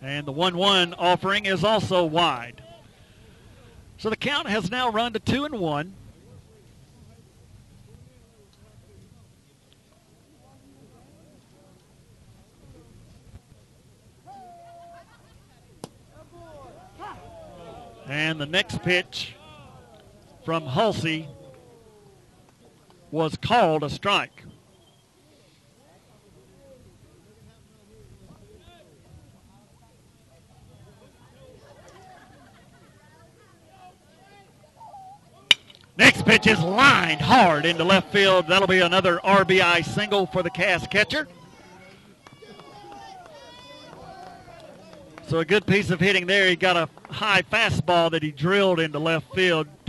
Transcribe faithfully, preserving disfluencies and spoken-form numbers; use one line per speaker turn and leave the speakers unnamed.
And the one one offering is also wide. So the count has now run to two and one. And the next pitch from Halsey was called a strike. Next pitch is lined hard into left field. That'll be another R B I single for the Cass catcher. So a good piece of hitting there. He got a high fastball that he drilled into left field.